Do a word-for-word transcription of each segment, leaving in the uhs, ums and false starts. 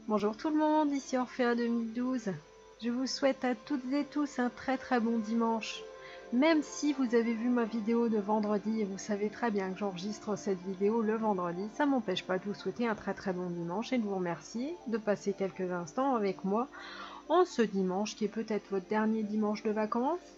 Bonjour tout le monde, ici Orphea deux mille douze. Je vous souhaite à toutes et tous un très très bon dimanche. Même si vous avez vu ma vidéo de vendredi et vous savez très bien que j'enregistre cette vidéo le vendredi, ça m'empêche pas de vous souhaiter un très très bon dimanche et de vous remercier de passer quelques instants avec moi en ce dimanche qui est peut-être votre dernier dimanche de vacances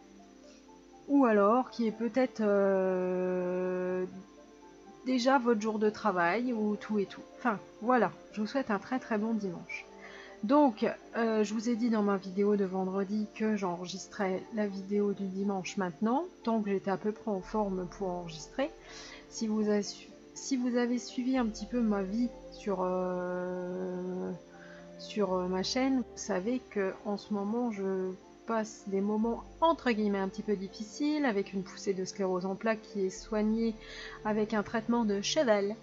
ou alors qui est peut-être euh, déjà votre jour de travail ou tout et tout. Enfin voilà, je vous souhaite un très très bon dimanche. Donc, euh, je vous ai dit dans ma vidéo de vendredi que j'enregistrais la vidéo du dimanche maintenant, tant que j'étais à peu près en forme pour enregistrer. Si vous avez, si vous avez suivi un petit peu ma vie sur, euh, sur ma chaîne, vous savez que en ce moment je passe des moments entre guillemets un petit peu difficiles avec une poussée de sclérose en plaques qui est soignée avec un traitement de cheval.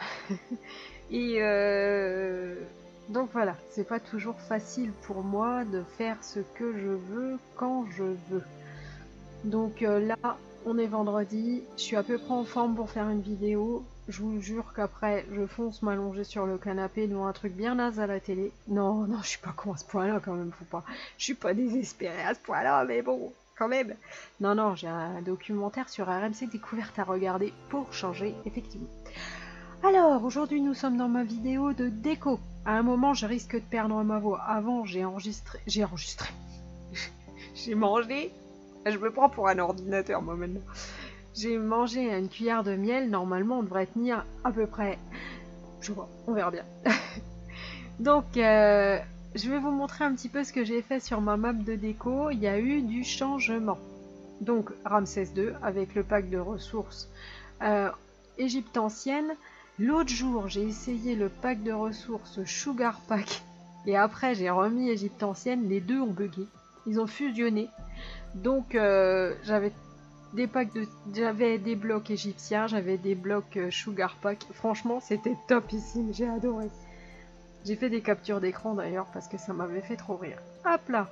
Et euh, donc voilà, c'est pas toujours facile pour moi de faire ce que je veux quand je veux. Donc euh, là, on est vendredi, je suis à peu près en forme pour faire une vidéo. Je vous jure qu'après, je fonce m'allonger sur le canapé devant un truc bien naze à la télé. Non, non, je suis pas con à ce point-là quand même, faut pas. Je suis pas désespérée à ce point-là, mais bon, quand même. Non, non, j'ai un documentaire sur R M C Découverte à regarder pour changer, effectivement. Alors, aujourd'hui nous sommes dans ma vidéo de déco. À un moment, je risque de perdre ma voix. Avant, j'ai enregistré... J'ai enregistré. J'ai mangé. Je me prends pour un ordinateur, moi, maintenant. J'ai mangé une cuillère de miel. Normalement, on devrait tenir à peu près... Je vois, on verra bien. Donc, euh, je vais vous montrer un petit peu ce que j'ai fait sur ma map de déco. Il y a eu du changement. Donc, Ramsès deux, avec le pack de ressources euh, Égypte ancienne. L'autre jour, j'ai essayé le pack de ressources Sugar Pack et après j'ai remis Égypte ancienne. Les deux ont bugué, ils ont fusionné. Donc euh, j'avais des packs de, j'avais des blocs égyptiens, j'avais des blocs Sugar Pack. Franchement, c'était top ici, j'ai adoré. J'ai fait des captures d'écran d'ailleurs parce que ça m'avait fait trop rire. Hop là.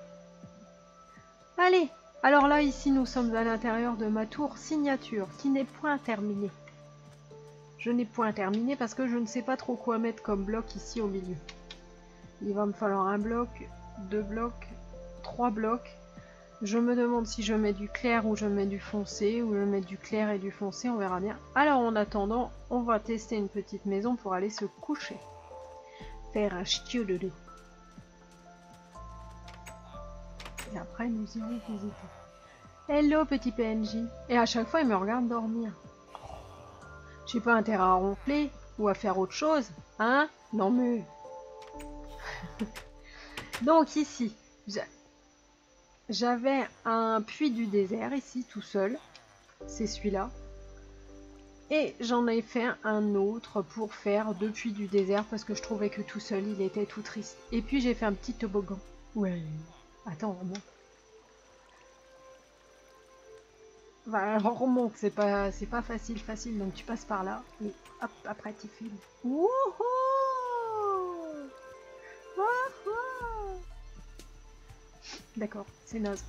Allez. Alors là, ici, nous sommes à l'intérieur de ma tour signature qui n'est point terminée. Je n'ai point terminé parce que je ne sais pas trop quoi mettre comme bloc ici au milieu. Il va me falloir un bloc, deux blocs, trois blocs. Je me demande si je mets du clair ou je mets du foncé, ou je mets du clair et du foncé, on verra bien. Alors en attendant, on va tester une petite maison pour aller se coucher. Faire un chiot de dos. Et après nous irons visiter. Hello petit P N J. Et à chaque fois il me regarde dormir. J'ai pas intérêt à ronfler ou à faire autre chose, hein? Non mais... Donc ici, j'avais un puits du désert ici tout seul, c'est celui-là. Et j'en ai fait un autre pour faire deux puits du désert parce que je trouvais que tout seul il était tout triste. Et puis j'ai fait un petit toboggan. Ouais, attends, on remonte. Bah, on remonte, c'est pas, c'est pas facile, facile, donc tu passes par là et hop, après tu filmes. Wouhou! D'accord, c'est naze.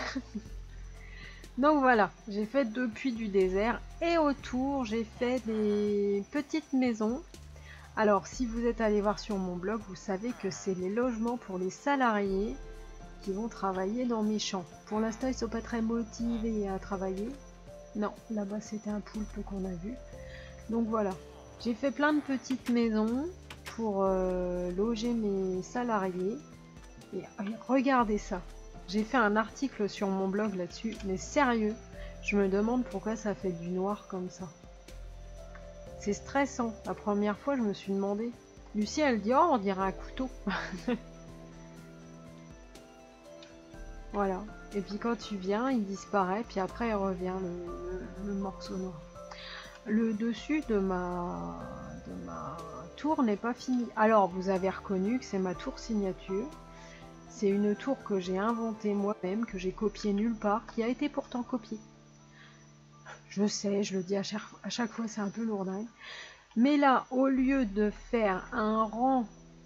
Donc voilà, j'ai fait deux puits du désert et autour j'ai fait des petites maisons. Alors si vous êtes allé voir sur mon blog, vous savez que c'est les logements pour les salariés qui vont travailler dans mes champs. Pour l'instant ils sont pas très motivés à travailler. Non, là-bas c'était un poulpe qu'on a vu. Donc voilà, j'ai fait plein de petites maisons pour euh, loger mes salariés. Et regardez ça. J'ai fait un article sur mon blog là-dessus, mais sérieux, je me demande pourquoi ça fait du noir comme ça. C'est stressant. La première fois, je me suis demandé. Lucie, elle dit, oh, on dirait un couteau. Voilà. Et puis quand tu viens, il disparaît, puis après, il revient le, le, le morceau noir. Le dessus de ma, de ma tour n'est pas fini. Alors, vous avez reconnu que c'est ma tour signature. C'est une tour que j'ai inventée moi-même, que j'ai copiée nulle part, qui a été pourtant copiée. Je sais, je le dis à chaque, à chaque fois, c'est un peu lourdingue. Mais là, au lieu de faire un rang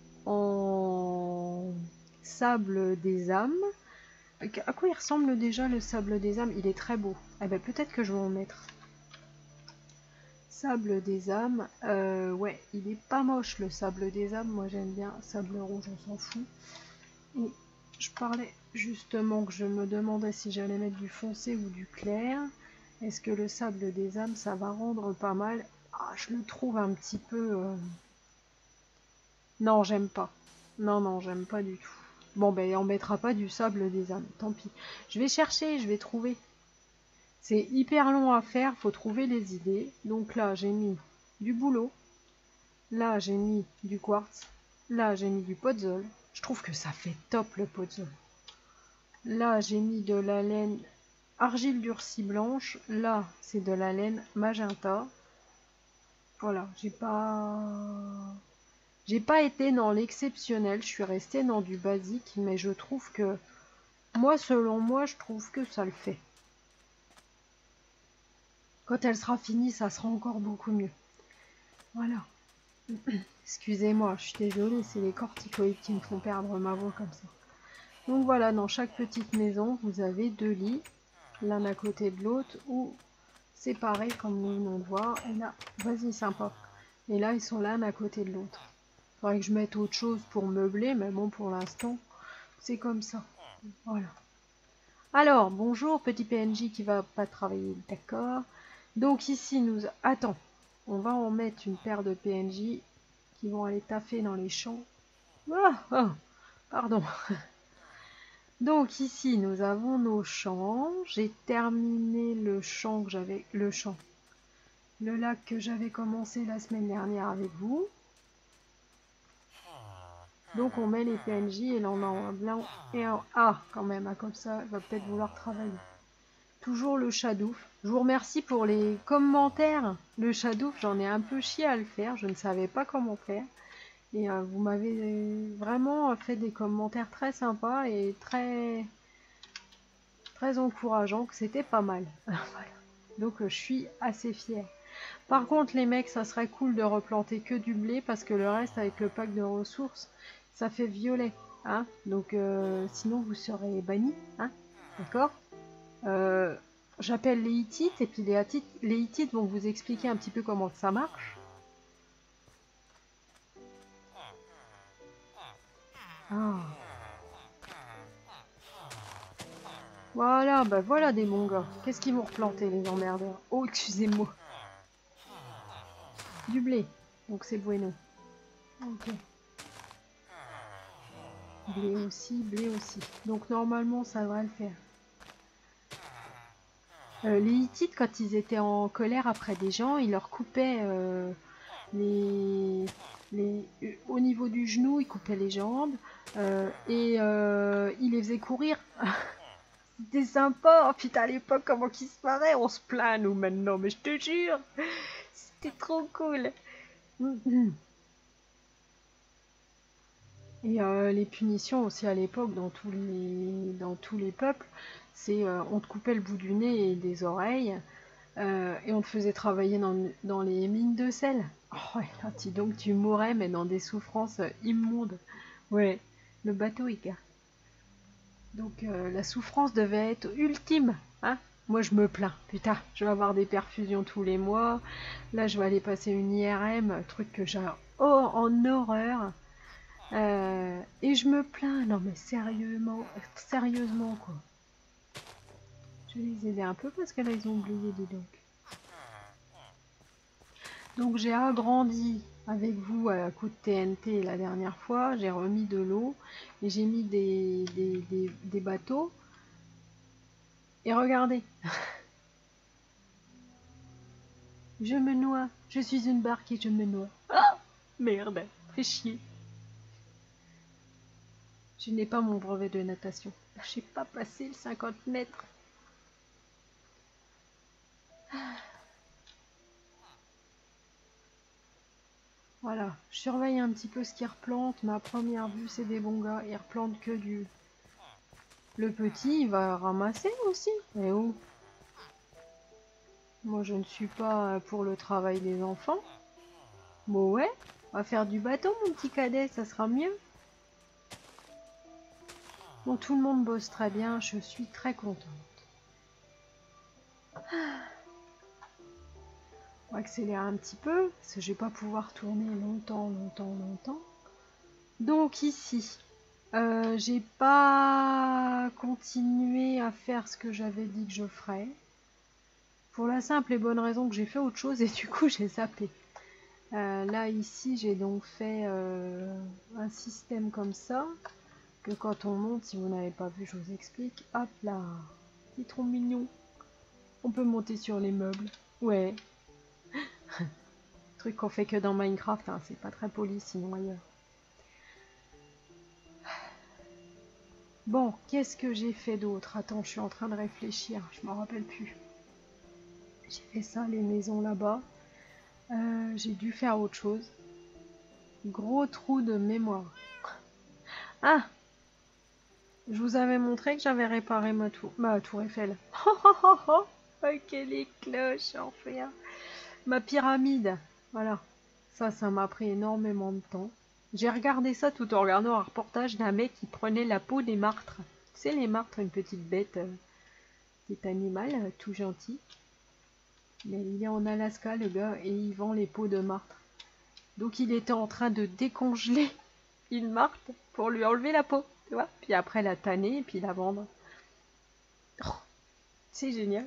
en sable des âmes, à quoi il ressemble déjà le sable des âmes? Il est très beau. Eh ben peut-être que je vais en mettre. Sable des âmes. Euh, ouais, il est pas moche le sable des âmes. Moi j'aime bien. Sable rouge, on s'en fout. Et je parlais justement que je me demandais si j'allais mettre du foncé ou du clair. Est-ce que le sable des âmes, ça va rendre pas mal? Ah, je le trouve un petit peu... Euh... Non, j'aime pas. Non, non, j'aime pas du tout. Bon, ben, on mettra pas du sable des âmes. Tant pis. Je vais chercher, je vais trouver. C'est hyper long à faire, faut trouver les idées. Donc là, j'ai mis du bouleau. Là, j'ai mis du quartz. Là, j'ai mis du podzol. Je trouve que ça fait top le podzol. Là, j'ai mis de la laine argile durcie blanche. Là, c'est de la laine magenta. Voilà, j'ai pas... J'ai pas été dans l'exceptionnel. Je suis restée dans du basique. Mais je trouve que... Moi, selon moi, je trouve que ça le fait. Quand elle sera finie, ça sera encore beaucoup mieux. Voilà. Excusez-moi, je suis désolée, c'est les corticoïdes qui me font perdre ma voix comme ça. Donc voilà, dans chaque petite maison, vous avez deux lits, l'un à côté de l'autre, ou séparés comme nous venons de voir. Et là, vas-y, sympa. Et là, ils sont l'un à côté de l'autre. Il faudrait que je mette autre chose pour meubler, mais bon, pour l'instant, c'est comme ça. Voilà. Alors, bonjour, petit P N J qui va pas travailler, d'accord. Donc ici, nous... Attends, on va en mettre une paire de P N J qui vont aller taffer dans les champs. Ah, ah, pardon. Donc ici, nous avons nos champs. J'ai terminé le champ que j'avais... Le champ. Le lac que j'avais commencé la semaine dernière avec vous. Donc on met les P N J et là on a un blanc et un A quand même. Ah, comme ça, il va peut-être vouloir travailler. Toujours le Shadouf. Je vous remercie pour les commentaires. Le Shadouf, j'en ai un peu chié à le faire. Je ne savais pas comment faire. Et euh, vous m'avez vraiment fait des commentaires très sympas et très, très encourageants, que c'était pas mal. Voilà. Donc euh, je suis assez fière. Par contre, les mecs, ça serait cool de replanter que du blé parce que le reste, avec le pack de ressources, ça fait violet. Hein. Donc euh, sinon, vous serez bannis. Hein. D'accord. Euh, J'appelle les Hittites et puis les Hittites, les Hittites vont vous expliquer un petit peu comment ça marche. Ah. Voilà, bah voilà des bons gars. Qu'est-ce qu'ils vont replanter les emmerdeurs? Oh, excusez-moi. Du blé. Donc c'est bueno. Ok. Blé aussi, blé aussi. Donc normalement ça devrait le faire. Euh, les Hittites, quand ils étaient en colère après des gens, ils leur coupaient euh, les, les, euh, au niveau du genou, ils coupaient les jambes euh, et euh, ils les faisaient courir. C'était sympa. Oh, putain, à l'époque, comment qu'ils se marraient. On se plaint, nous, maintenant, mais je te jure. C'était trop cool. Et euh, les punitions aussi à l'époque, dans tous les, dans tous les peuples, c'est euh, on te coupait le bout du nez et des oreilles. Euh, et on te faisait travailler dans, dans les mines de sel. Oh, ouais, là, dis donc, tu mourrais, mais dans des souffrances immondes. Ouais, le bateau, il gare. Donc, euh, la souffrance devait être ultime. Hein. Moi, je me plains. Putain, je vais avoir des perfusions tous les mois. Là, je vais aller passer une I R M, truc que j'ai oh, en horreur. Euh, et je me plains. Non, mais sérieusement, sérieusement, quoi. Je vais les aider un peu parce que là, ils ont oublié, dis donc. Donc j'ai agrandi avec vous à coup de T N T la dernière fois, j'ai remis de l'eau et j'ai mis des, des, des, des bateaux. Et regardez, je me noie, je suis une barque et je me noie. Ah, merde, fais chier. Je n'ai pas mon brevet de natation. Je n'ai pas passé le cinquante mètres. Voilà, je surveille un petit peu ce qu'ils replantent. Ma première vue, c'est des bons gars. Ils replantent que du... Le petit, il va ramasser aussi. Et où? Moi, je ne suis pas pour le travail des enfants. Bon, ouais, on va faire du bateau, mon petit cadet, ça sera mieux. Bon, tout le monde bosse très bien, je suis très contente. On va accélérer un petit peu, parce que je vais pas pouvoir tourner longtemps, longtemps, longtemps. Donc ici, euh, j'ai pas continué à faire ce que j'avais dit que je ferais. Pour la simple et bonne raison que j'ai fait autre chose et du coup j'ai zappé. Euh, là ici j'ai donc fait euh, un système comme ça, que quand on monte, si vous n'avez pas vu je vous explique, hop là, petit tronc mignon, on peut monter sur les meubles, ouais, truc qu'on fait que dans Minecraft, hein. C'est pas très poli sinon ailleurs. Bon, qu'est-ce que j'ai fait d'autre? Attends, je suis en train de réfléchir, je m'en rappelle plus. J'ai fait ça, les maisons là-bas. Euh, j'ai dû faire autre chose. Gros trou de mémoire. Ah! Je vous avais montré que j'avais réparé ma tour, ma tour Eiffel. Oh oh oh oh! Ok, les cloches en fer. Ma pyramide. Voilà. Ça, ça m'a pris énormément de temps. J'ai regardé ça tout en regardant un reportage d'un mec qui prenait la peau des martres. Tu sais, les martres, une petite bête, euh, petit animal, euh, tout gentil. Mais il est en Alaska, le gars, et il vend les peaux de martres. Donc il était en train de décongeler une martre pour lui enlever la peau, tu vois. Puis après la tanner et puis la vendre. Oh, c'est génial.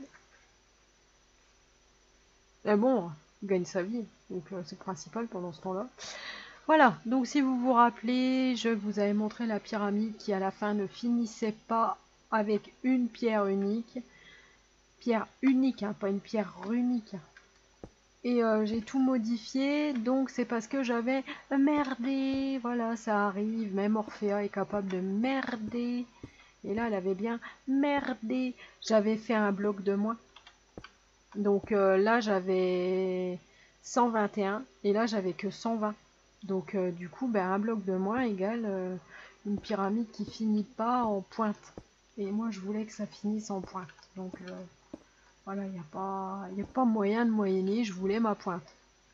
Mais bon, il gagne sa vie, donc euh, c'est principal pendant ce temps-là. Voilà, donc si vous vous rappelez, je vous avais montré la pyramide qui à la fin ne finissait pas avec une pierre unique. Pierre unique, hein, pas une pierre runique. Et euh, j'ai tout modifié, donc c'est parce que j'avais merdé. Voilà, ça arrive, même Orphea est capable de merder. Et là, elle avait bien merdé. J'avais fait un bloc de moins. Donc euh, là, j'avais cent vingt et un, et là, j'avais que cent vingt. Donc euh, du coup, ben, un bloc de moins égale euh, une pyramide qui finit pas en pointe. Et moi, je voulais que ça finisse en pointe. Donc euh, voilà, il n'y a pas, y a pas moyen de moyenner, je voulais ma pointe.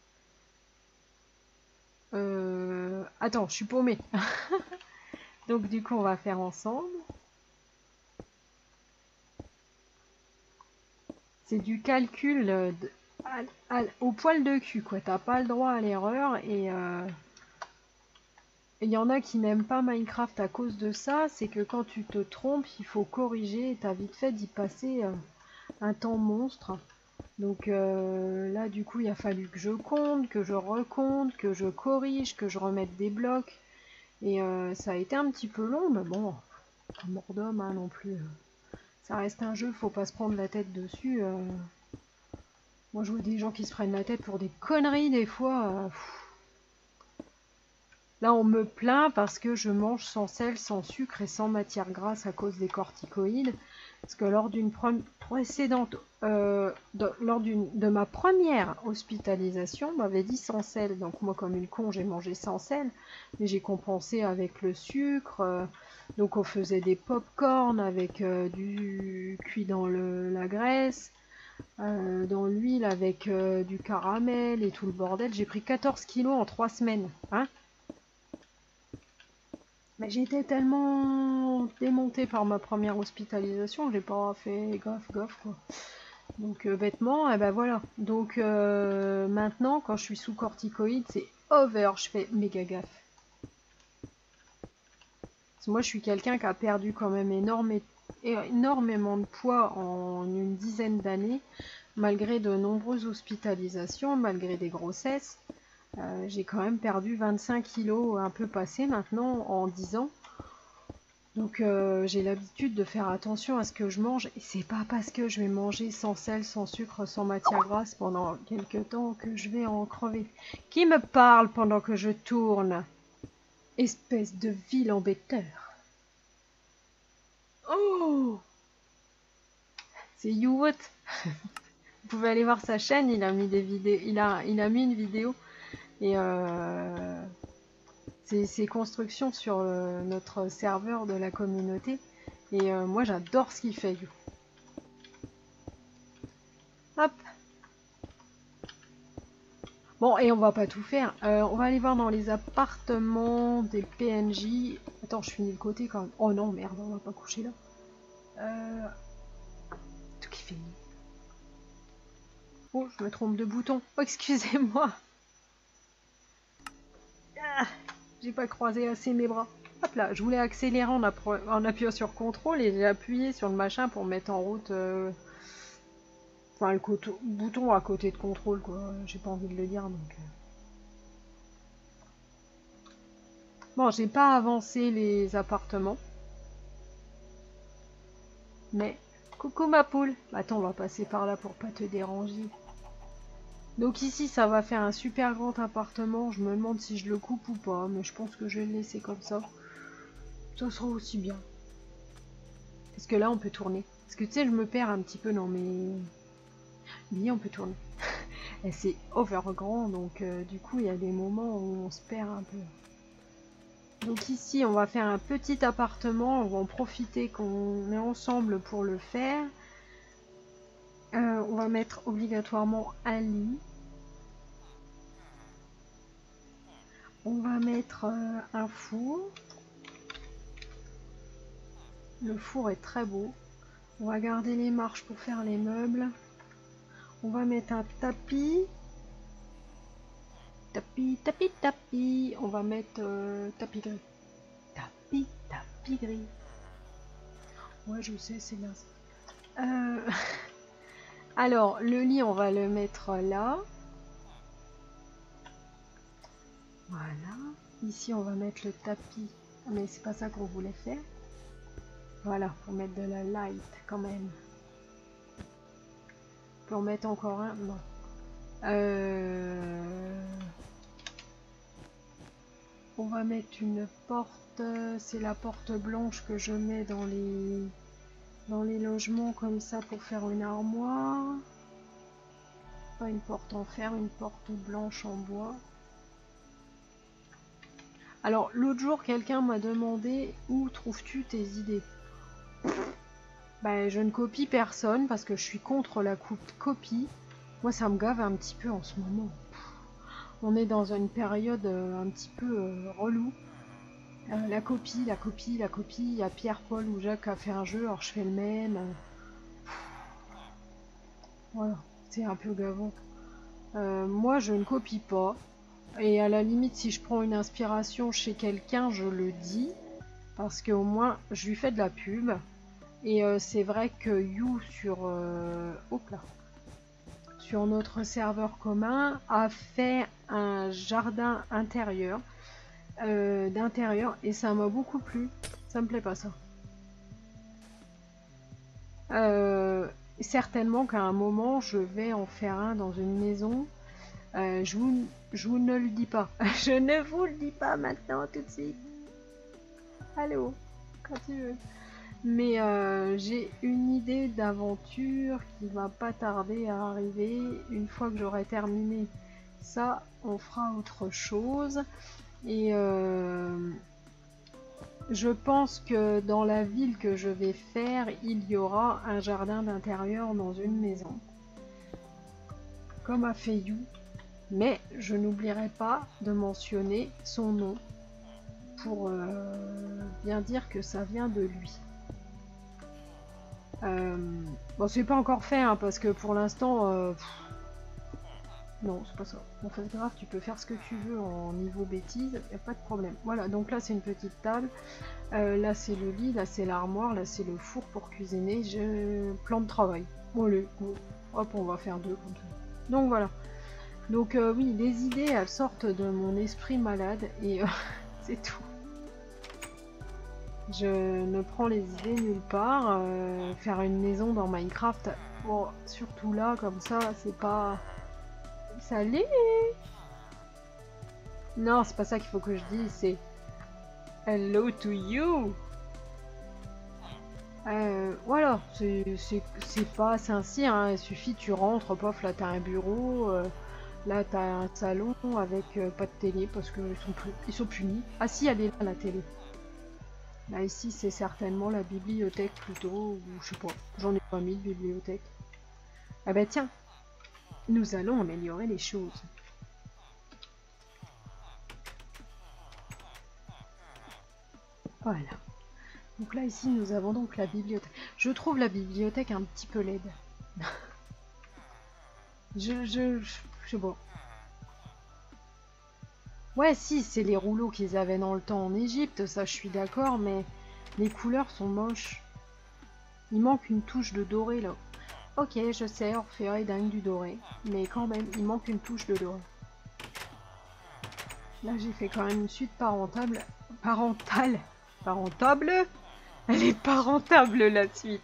Euh... Attends, je suis paumée. Donc du coup, on va faire ensemble. C'est du calcul de, à, à, au poil de cul, quoi. T'as pas le droit à l'erreur et... Euh... Il y en a qui n'aiment pas Minecraft à cause de ça, c'est que quand tu te trompes, il faut corriger et t'as vite fait d'y passer euh, un temps monstre. Donc euh, là, du coup, il a fallu que je compte, que je recompte, que je corrige, que je remette des blocs. Et euh, ça a été un petit peu long, mais bon, pas mort d'homme hein, non plus. Ça reste un jeu, faut pas se prendre la tête dessus. Euh... Moi, je vois des gens qui se prennent la tête pour des conneries des fois. Euh, Là, on me plaint parce que je mange sans sel, sans sucre et sans matière grasse à cause des corticoïdes. Parce que lors d'une précédente, euh, de, lors d'une de ma première hospitalisation, on m'avait dit sans sel. Donc moi, comme une con, j'ai mangé sans sel. Mais j'ai compensé avec le sucre. Euh, donc on faisait des pop-corn avec euh, du cuit dans le, la graisse. Euh, dans l'huile avec euh, du caramel et tout le bordel. J'ai pris quatorze kilos en trois semaines. Hein? Mais j'étais tellement démontée par ma première hospitalisation que j'ai pas fait gaffe, gaffe quoi. Donc euh, bêtement, et ben voilà. Donc euh, maintenant, quand je suis sous corticoïdes, c'est over, je fais méga gaffe. Parce que moi, je suis quelqu'un qui a perdu quand même énorme, énormément de poids en une dizaine d'années, malgré de nombreuses hospitalisations, malgré des grossesses. Euh, j'ai quand même perdu vingt-cinq kilos un peu passé maintenant en dix ans. Donc euh, j'ai l'habitude de faire attention à ce que je mange. Et c'est pas parce que je vais manger sans sel, sans sucre, sans matière grasse pendant quelques temps que je vais en crever. Qui me parle pendant que je tourne? Espèce de vil embêteur. Oh! C'est YouWhat. Vous pouvez aller voir sa chaîne, il a mis des vidéos, il a, il a mis une vidéo. Et euh, c'est ses constructions sur euh, notre serveur de la communauté. Et euh, moi j'adore ce qu'il fait. Hop. Bon, et on va pas tout faire. Euh, on va aller voir dans les appartements des P N J. Attends, je finis le côté quand même. Oh non, merde, on va pas coucher là. Euh... Tout qui fait. Oh, je me trompe de bouton. Oh, excusez-moi. Ah, j'ai pas croisé assez mes bras. Hop là, je voulais accélérer en, en appuyant sur contrôle et j'ai appuyé sur le machin pour mettre en route... Euh... Enfin, le bouton à côté de contrôle, quoi. J'ai pas envie de le dire, donc... Bon, j'ai pas avancé les appartements. Mais... Coucou ma poule. Attends, on va passer par là pour pas te déranger. Donc ici, ça va faire un super grand appartement. Je me demande si je le coupe ou pas, mais je pense que je vais le laisser comme ça. Ça sera aussi bien. Parce que là, on peut tourner. Parce que tu sais, je me perds un petit peu dans mes... Oui, on peut tourner. Et c'est over grand, donc euh, du coup, il y a des moments où on se perd un peu. Donc ici, on va faire un petit appartement. On va en profiter qu'on est ensemble pour le faire. Euh, on va mettre obligatoirement un lit. On va mettre euh, un four. Le four est très beau. On va garder les marches pour faire les meubles. On va mettre un tapis. Tapis, tapis, tapis. On va mettre euh, tapis gris. Tapis, tapis gris. Ouais, je sais, c'est bien ça. Euh... Alors, le lit, on va le mettre là. Voilà. Ici, on va mettre le tapis. Mais c'est pas ça qu'on voulait faire. Voilà, pour mettre de la light quand même. Pour mettre encore un. Non. Euh... On va mettre une porte. C'est la porte blanche que je mets dans les dans les logements comme ça pour faire une armoire. Pas une porte en fer, une porte blanche en bois. Alors l'autre jour, quelqu'un m'a demandé où trouves-tu tes idées? Ben, je ne copie personne parce que je suis contre la copie. Moi, ça me gave un petit peu en ce moment. On est dans une période un petit peu euh, relou. Euh, la copie, la copie, la copie. Il y a Pierre, Paul ou Jacques qui a fait un jeu, alors je fais le même. Voilà, c'est un peu gavant. Euh, moi, je ne copie pas. Et à la limite, si je prends une inspiration chez quelqu'un, je le dis. Parce qu'au moins, je lui fais de la pub. Et euh, c'est vrai que You sur... Euh, hop là, sur notre serveur commun a fait un jardin intérieur. Euh, d'intérieur. Et ça m'a beaucoup plu. Ça me plaît pas ça. Euh, certainement qu'à un moment, je vais en faire un dans une maison. Euh, je, vous, je vous ne le dis pas. Je ne vous le dis pas maintenant, tout de suite. Allô, quand tu veux. Mais euh, j'ai une idée d'aventure qui va pas tarder à arriver. Une fois que j'aurai terminé ça, on fera autre chose. Et euh, je pense que dans la ville que je vais faire, il y aura un jardin d'intérieur dans une maison. Comme a fait You. Mais je n'oublierai pas de mentionner son nom pour euh, bien dire que ça vient de lui. Euh, bon, c'est pas encore fait hein, parce que pour l'instant, euh, non, c'est pas ça. En fait, grave, tu peux faire ce que tu veux en niveau bêtise, y a pas de problème. Voilà, donc là c'est une petite table, euh, là c'est le lit, là c'est l'armoire, là c'est le four pour cuisiner. Je plan de travail. Bon, le, bon, hop, on va faire deux comme ça. Donc voilà. Donc euh, oui, les idées elles sortent de mon esprit malade et euh, c'est tout. Je ne prends les idées nulle part. Euh, faire une maison dans Minecraft, bon, surtout là comme ça, c'est pas... Salut! Non, c'est pas ça qu'il faut que je dise, c'est hello to you. Euh, voilà, c'est pas sincère, hein. Il suffit, tu rentres, pof, là t'as un bureau. Euh, Là, t'as un salon avec euh, pas de télé parce qu'ils sont, ils sont punis. Ah si, elle est là, la télé. Là, ici, c'est certainement la bibliothèque plutôt, ou je sais pas, j'en ai pas mis de bibliothèque. Ah bah tiens, nous allons améliorer les choses. Voilà. Donc là, ici, nous avons donc la bibliothèque. Je trouve la bibliothèque un petit peu laide. Je, je, je, je sais pas. Ouais, si, c'est les rouleaux qu'ils avaient dans le temps en Égypte, ça je suis d'accord, mais les couleurs sont moches. Il manque une touche de doré là. Ok, je sais, Orphea est dingue du doré, mais quand même, il manque une touche de doré. Là, j'ai fait quand même une suite parentable. Parentale Parentable. Elle est pas rentable la suite.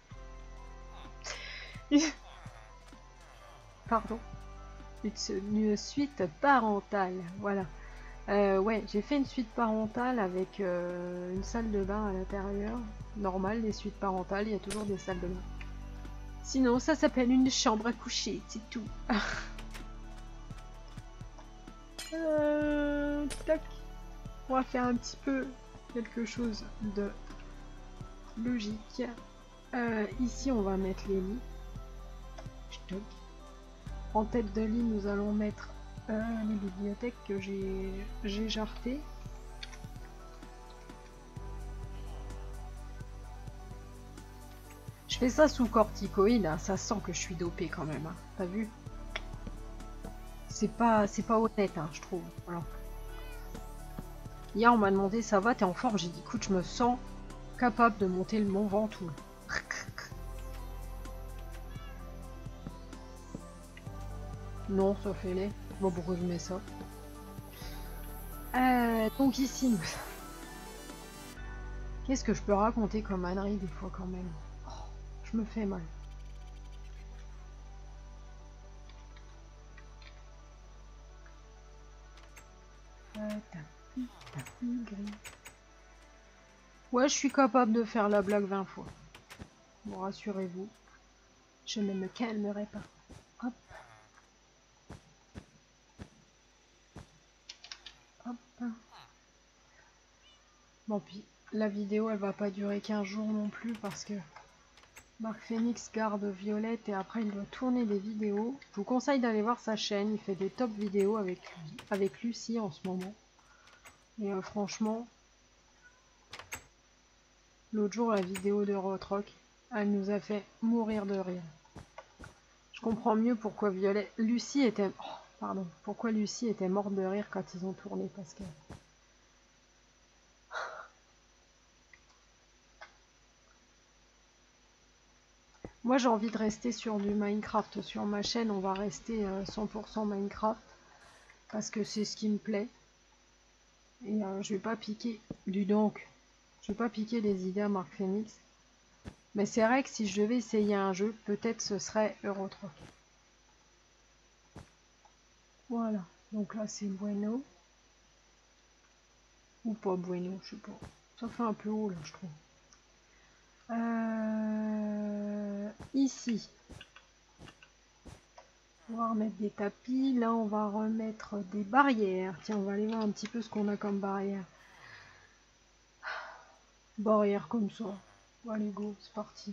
Pardon. Une suite parentale, voilà. Euh, ouais, j'ai fait une suite parentale avec euh, une salle de bain à l'intérieur. Normal, les suites parentales, il y a toujours des salles de bain. Sinon, ça s'appelle une chambre à coucher, c'est tout. euh, tac. On va faire un petit peu quelque chose de logique. Euh, ici, on va mettre les lits. Stock. En tête de lit, nous allons mettre euh, les bibliothèques que j'ai jartées. Je fais ça sous corticoïde, hein. Ça sent que je suis dopée quand même. Hein. T'as vu? C'est pas, c'est pas honnête, hein, je trouve. Voilà. Hier, on m'a demandé, ça va, t'es en forme? J'ai dit, écoute, je me sens capable de monter le Mont Ventoux. Non, ça fait laid. Bon, pourquoi je mets ça? euh, Donc ici, qu'est-ce que je peux raconter comme ânerie des fois quand même? Oh, je me fais mal. Euh, tapis, tapis gris. Ouais, je suis capable de faire la blague vingt fois. Bon, rassurez-vous, je ne me calmerai pas. Hop. Hop. Bon, puis la vidéo, elle va pas durer quinze jours non plus parce que Marc Phoenix garde Violette et après il doit tourner des vidéos. Je vous conseille d'aller voir sa chaîne, il fait des top vidéos avec, avec Lucie en ce moment. Et euh, franchement, l'autre jour, la vidéo de Rotrock, elle nous a fait mourir de rire. Je comprends mieux pourquoi Violette... Lucie était... Oh, pardon. Pourquoi Lucie était morte de rire quand ils ont tourné, parce que... Moi, j'ai envie de rester sur du Minecraft. Sur ma chaîne, on va rester euh, cent pour cent Minecraft. Parce que c'est ce qui me plaît. Et euh, je vais pas piquer... Du donc. Je vais pas piquer les idées à Marc Phoenix. Mais c'est vrai que si je devais essayer un jeu, peut-être ce serait Euro Truck. Voilà. Donc là, c'est bueno. Ou pas bueno, je sais pas. Ça fait un peu haut, là, je trouve. Euh... Ici. On va remettre des tapis. Là, on va remettre des barrières. Tiens, on va aller voir un petit peu ce qu'on a comme barrière. Barrière comme ça. Allez, go, c'est parti.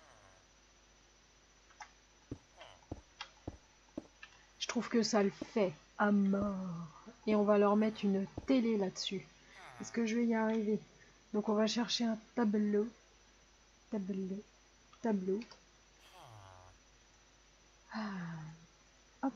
Je trouve que ça le fait à mort. Et on va leur mettre une télé là-dessus. Est-ce que je vais y arriver? Donc, on va chercher un tableau. Tableau. Tableau. Ah. Hop.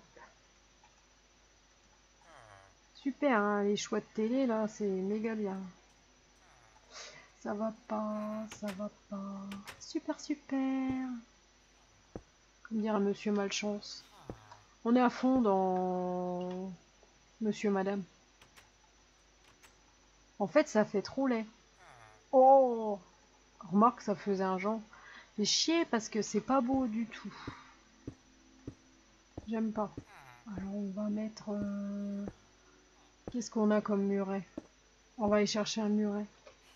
Super, hein, les choix de télé, là, c'est méga bien. Ça va pas, ça va pas. Super, super. Comme dirait Monsieur Malchance. On est à fond dans Monsieur Madame. En fait, ça fait trop laid. Oh! Remarque, ça faisait un genre. J'ai chier parce que c'est pas beau du tout. J'aime pas. Alors, on va mettre... Euh... Qu'est-ce qu'on a comme muret? On va aller chercher un muret.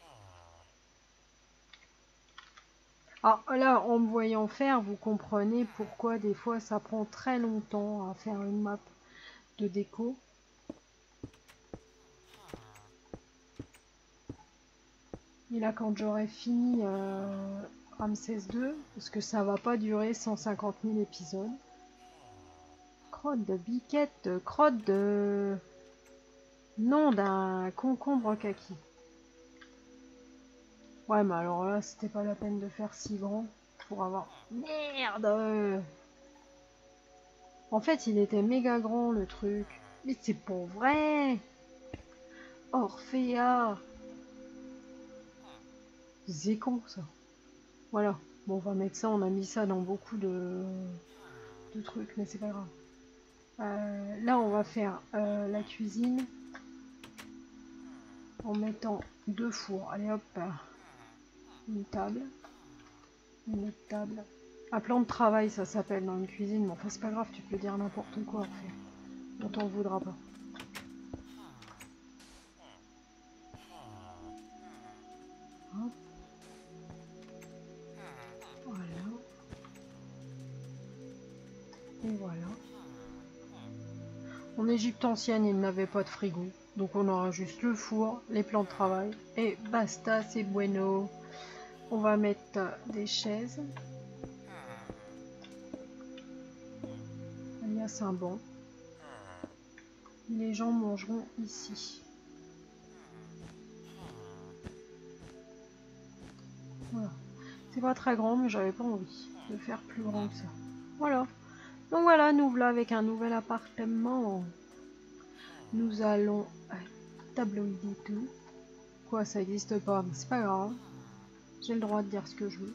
Ah, là, en me voyant faire, vous comprenez pourquoi des fois ça prend très longtemps à faire une map de déco. Et là, quand j'aurai fini euh, Ramsès deux, parce que ça va pas durer cent cinquante mille épisodes. Crotte de biquette, crotte de... nom d'un concombre kaki. Ouais, mais alors là, c'était pas la peine de faire si grand pour avoir... Merde! En fait, il était méga grand le truc. Mais c'est pas vrai. Orphea. C'est con ça. Voilà. Bon, on va mettre ça. On a mis ça dans beaucoup de, de trucs, mais c'est pas grave. Euh, là, on va faire euh, la cuisine en mettant deux fours. Allez hop. Une table. Une autre table. Un plan de travail, ça s'appelle dans une cuisine. Mais enfin, c'est pas grave. Tu peux dire n'importe quoi. En fait. On t'en voudra pas. Hop. Voilà. Et voilà. En Égypte ancienne, il n'avait pas de frigo. Donc on aura juste le four, les plans de travail. Et basta, c'est bueno. On va mettre des chaises. Alias un banc. Les gens mangeront ici. Voilà. C'est pas très grand, mais j'avais pas envie de faire plus grand que ça. Voilà. Donc voilà, nous voilà avec un nouvel appartement. Nous allons... tabloïder tout. Quoi, ça existe pas, mais c'est pas grave. J'ai le droit de dire ce que je veux.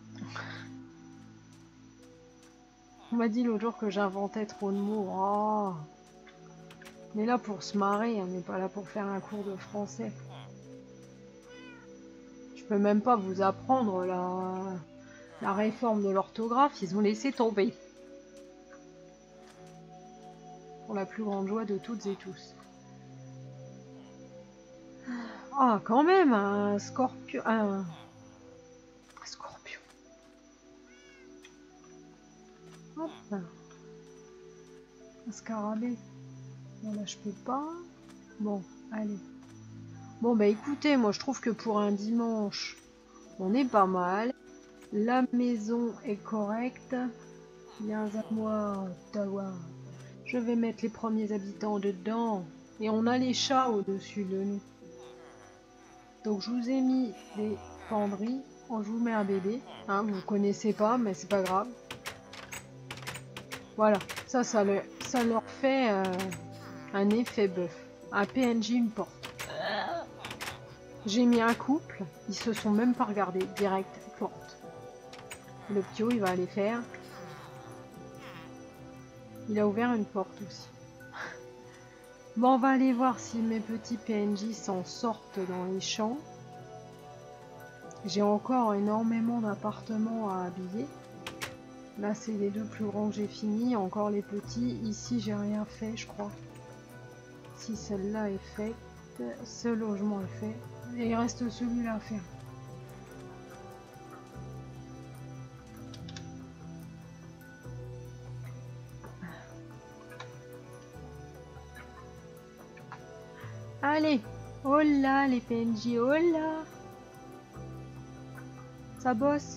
On m'a dit l'autre jour que j'inventais trop de mots. Oh. On est là pour se marrer, on n'est pas là pour faire un cours de français. Je peux même pas vous apprendre la, la réforme de l'orthographe, ils ont laissé tomber. Pour la plus grande joie de toutes et tous. Ah, quand même, un scorpion... Un, un scorpion. Hop. Un scarabée. Voilà, je peux pas. Bon, allez. Bon, bah écoutez, moi je trouve que pour un dimanche, on est pas mal. La maison est correcte. Viens à moi, Ottawa. Je vais mettre les premiers habitants dedans. Et on a les chats au-dessus de nous. Donc je vous ai mis des penderies. Oh, je vous mets un bébé. Hein, vous connaissez pas, mais c'est pas grave. Voilà, ça, ça, le, ça leur fait euh, un effet bœuf. Un P N J, une porte. J'ai mis un couple, ils se sont même pas regardés. Direct, porte. Le pio, il va aller faire. Il a ouvert une porte aussi. Bon, on va aller voir si mes petits P N J s'en sortent dans les champs. J'ai encore énormément d'appartements à habiller. Là, c'est les deux plus grands que j'ai fini. Encore les petits. Ici, j'ai rien fait, je crois. Si celle-là est faite, ce logement est fait. Et il reste celui-là à faire. Allez, oh là les P N J, oh là. Ça bosse.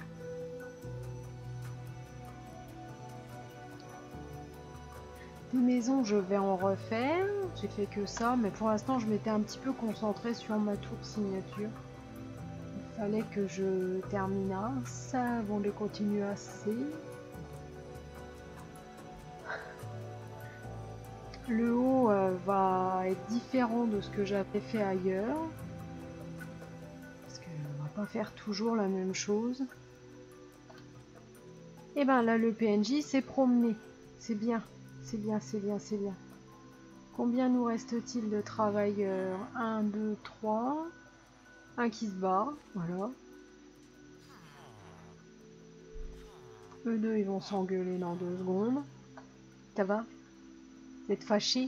Des maisons, je vais en refaire. J'ai fait que ça, mais pour l'instant, je m'étais un petit peu concentrée sur ma tour signature. Il fallait que je terminasse avant de continuer assez. Le haut euh, va être différent de ce que j'avais fait ailleurs. Parce qu'on va pas faire toujours la même chose. Et ben là, le P N J s'est promené. C'est bien, c'est bien, c'est bien, c'est bien. Combien nous reste-t-il de travailleurs? un, deux, trois. Un qui se bat, voilà. Eux deux, ils vont s'engueuler dans deux secondes. Ça va? Vous êtes fâchés?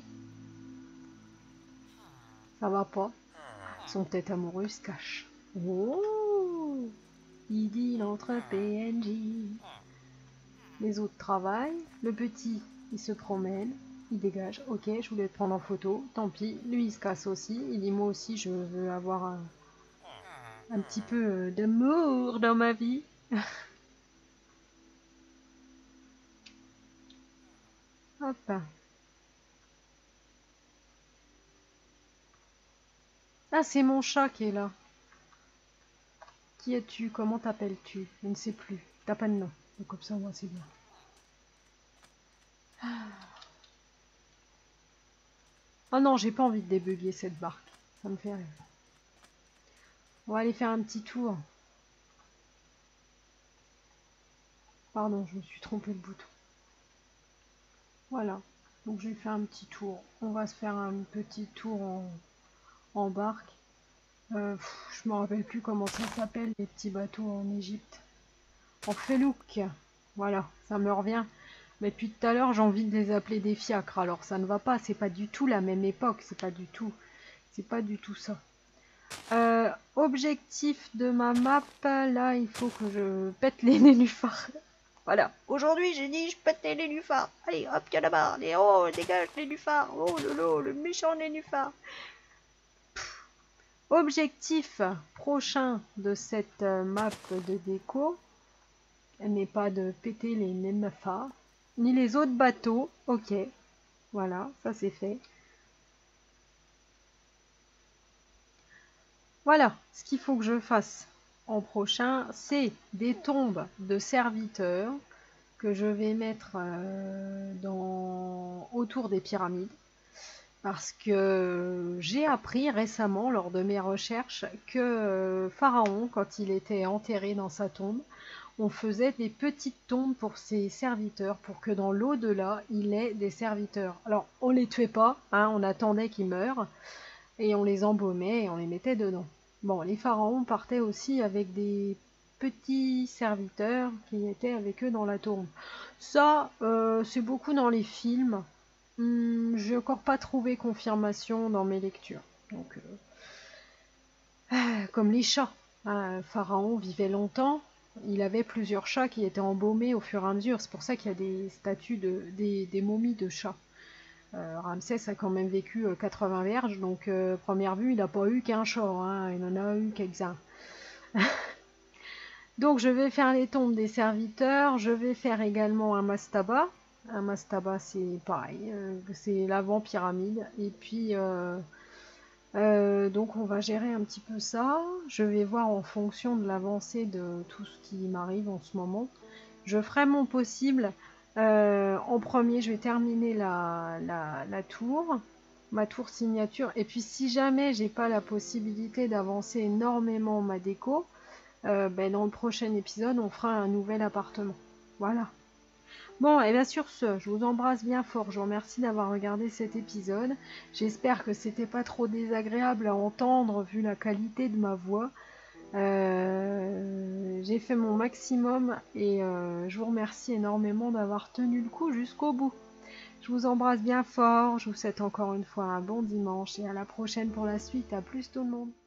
Ça va pas? Ils sont peut-être amoureux, ils se cachent. Oh! Il dit entre P N J. Les autres travaillent. Le petit, il se promène. Il dégage. Ok, je voulais te prendre en photo. Tant pis. Lui, il se casse aussi. Il dit, moi aussi, je veux avoir un, un petit peu d'amour dans ma vie. Hop. Ah, c'est mon chat qui est là. Qui es-tu? Comment t'appelles-tu? Je ne sais plus. T'as pas de nom. Donc comme ça, moi, c'est bien. Oh non, j'ai pas envie de débugger cette barque. Ça me fait rire. On va aller faire un petit tour. Pardon, je me suis trompé de bouton. Voilà. Donc j'ai fait un petit tour. On va se faire un petit tour en, en barque. Euh, pff, je me rappelle plus comment ça s'appelle, les petits bateaux en Égypte. En felouk. Voilà, ça me revient. Mais depuis tout à l'heure, j'ai envie de les appeler des fiacres. Alors ça ne va pas, c'est pas du tout la même époque. C'est pas du tout. C'est pas du tout ça. Euh, objectif de ma map, là, il faut que je pète les nénuphars. Voilà. Aujourd'hui, j'ai dit, je pète les nénuphars. Allez, hop, il y a là-bas. Allez, oh, dégage les nénuphars. Oh, lolo, le méchant nénuphar. Objectif prochain de cette map de déco n'est pas de péter les nénuphars, ni les autres bateaux. Ok. Voilà, ça c'est fait. Voilà, ce qu'il faut que je fasse en prochain, c'est des tombes de serviteurs que je vais mettre euh, dans... autour des pyramides. Parce que j'ai appris récemment, lors de mes recherches, que euh, Pharaon, quand il était enterré dans sa tombe, on faisait des petites tombes pour ses serviteurs, pour que dans l'au-delà, il ait des serviteurs. Alors, on les tuait pas, hein, on attendait qu'ils meurent, et on les embaumait et on les mettait dedans. Bon, les pharaons partaient aussi avec des petits serviteurs qui étaient avec eux dans la tombe. Ça, euh, c'est beaucoup dans les films. Hum, j'ai encore pas trouvé confirmation dans mes lectures. Donc, euh, comme les chats. Hein, Pharaon vivait longtemps. Il avait plusieurs chats qui étaient embaumés au fur et à mesure. C'est pour ça qu'il y a des statues, de, des, des momies de chats. Euh, Ramsès a quand même vécu euh, quatre-vingts verges, donc euh, première vue, il n'a pas eu qu'un chat, hein, il en a eu quelques-uns. Donc je vais faire les tombes des serviteurs, je vais faire également un mastaba. Un mastaba c'est pareil, euh, c'est l'avant-pyramide. Et puis euh, euh, donc on va gérer un petit peu ça. Je vais voir en fonction de l'avancée de tout ce qui m'arrive en ce moment. Je ferai mon possible. Euh, en premier, je vais terminer la, la, la tour, ma tour signature. Et puis, si jamais j'ai pas la possibilité d'avancer énormément ma déco, euh, ben, dans le prochain épisode, on fera un nouvel appartement. Voilà. Bon, et bien sur ce, je vous embrasse bien fort. Je vous remercie d'avoir regardé cet épisode. J'espère que c'était pas trop désagréable à entendre vu la qualité de ma voix. Euh, j'ai fait mon maximum et euh, je vous remercie énormément d'avoir tenu le coup jusqu'au bout. Je vous embrasse bien fort, je vous souhaite encore une fois un bon dimanche et à la prochaine pour la suite. À plus tout le monde.